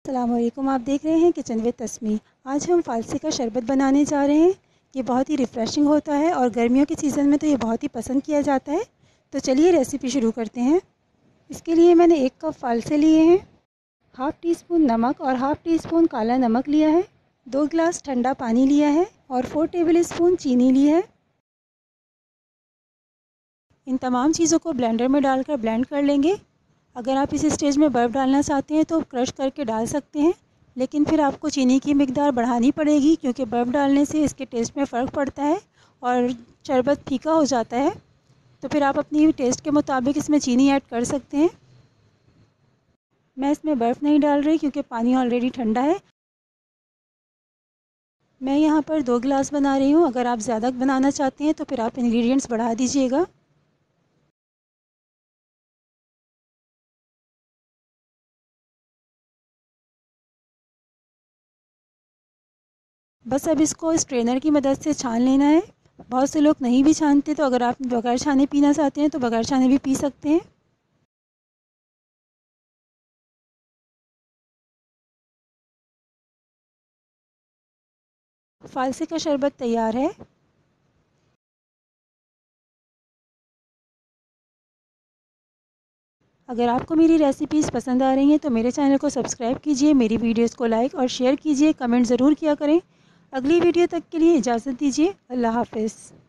अस्सलाम वालेकुम। आप देख रहे हैं किचन विद तस्मी। आज हम फालसे का शरबत बनाने जा रहे हैं। ये बहुत ही रिफ़्रेशिंग होता है और गर्मियों के सीज़न में तो ये बहुत ही पसंद किया जाता है। तो चलिए रेसिपी शुरू करते हैं। इसके लिए मैंने 1 कप फालसे लिए हैं, हाफ़ टी स्पून नमक और हाफ़ टी स्पून काला नमक लिया है, 2 गिलास ठंडा पानी लिया है और 4 टेबल स्पून चीनी ली है। इन तमाम चीज़ों को ब्लेंडर में डालकर ब्लेंड कर लेंगे। अगर आप इस स्टेज में बर्फ़ डालना चाहते हैं तो क्रश करके डाल सकते हैं, लेकिन फिर आपको चीनी की मिकदार बढ़ानी पड़ेगी क्योंकि बर्फ़ डालने से इसके टेस्ट में फ़र्क पड़ता है और शरबत फीका हो जाता है। तो फिर आप अपनी टेस्ट के मुताबिक इसमें चीनी ऐड कर सकते हैं। मैं इसमें बर्फ़ नहीं डाल रही क्योंकि पानी ऑलरेडी ठंडा है। मैं यहाँ पर 2 गिलास बना रही हूँ। अगर आप ज़्यादा बनाना चाहते हैं तो फिर आप इंग्रेडिएंट्स बढ़ा दीजिएगा। बस अब इसको स्ट्रेनर की मदद से छान लेना है। बहुत से लोग नहीं भी छानते, तो अगर आप बगैर छाने पीना चाहते हैं तो बगैर छाने भी पी सकते हैं। फालसे का शरबत तैयार है। अगर आपको मेरी रेसिपीज़ पसंद आ रही हैं तो मेरे चैनल को सब्सक्राइब कीजिए, मेरी वीडियोस को लाइक और शेयर कीजिए, कमेंट ज़रूर किया करें। अगली वीडियो तक के लिए इजाज़त दीजिए। अल्लाह हाफ़िज़।